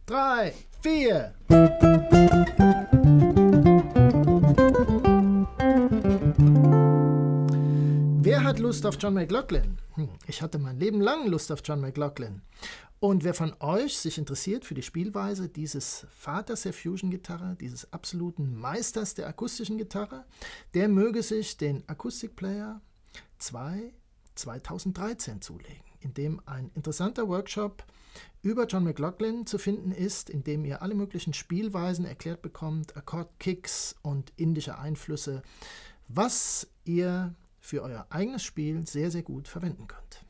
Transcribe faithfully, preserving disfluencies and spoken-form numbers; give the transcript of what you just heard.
drei, vier. Wer hat Lust auf John McLaughlin? Hm, ich hatte mein Leben lang Lust auf John McLaughlin. Und wer von euch sich interessiert für die Spielweise dieses Vaters der Fusion-Gitarre, dieses absoluten Meisters der akustischen Gitarre, der möge sich den Acoustic Player zwei zweitausenddreizehn zulegen, in dem ein interessanter Workshop über John McLaughlin zu finden ist, in dem ihr alle möglichen Spielweisen erklärt bekommt, Akkordkicks und indische Einflüsse, was ihr für euer eigenes Spiel sehr, sehr gut verwenden könnt.